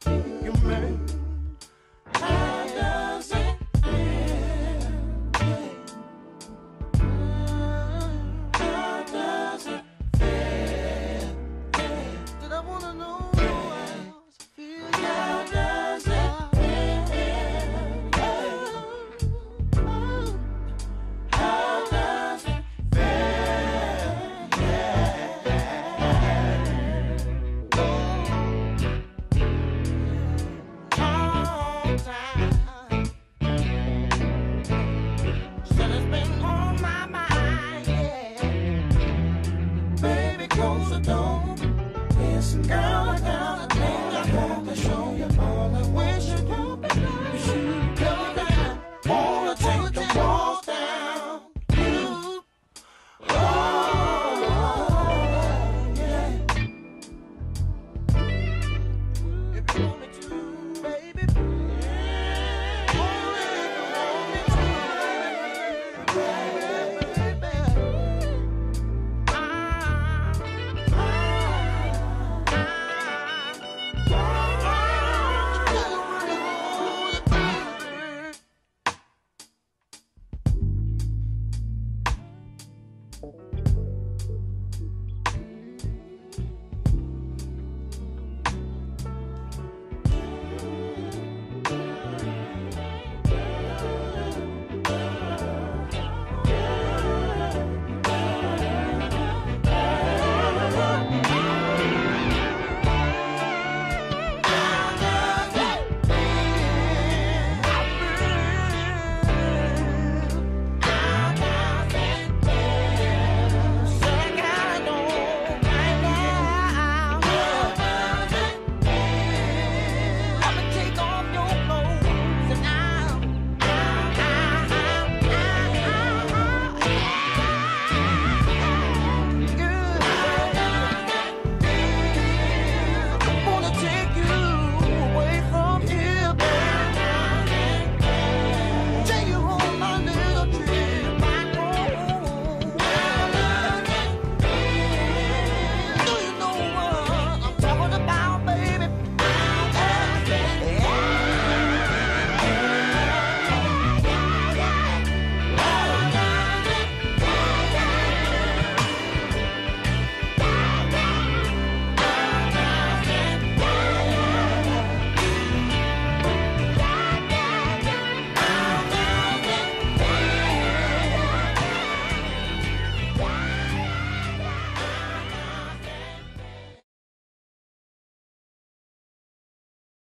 You may. How does it feel? How does it feel? Did I wanna know how it feels? How does it feel? How does it long time. Said it's been on my mind, yeah. Baby, close the door. Listen, girl, I got a thing I want to show you. All I wish you could be there. You should go down. Wanna take the walls down. Ooh. Oh, yeah. If you want me to.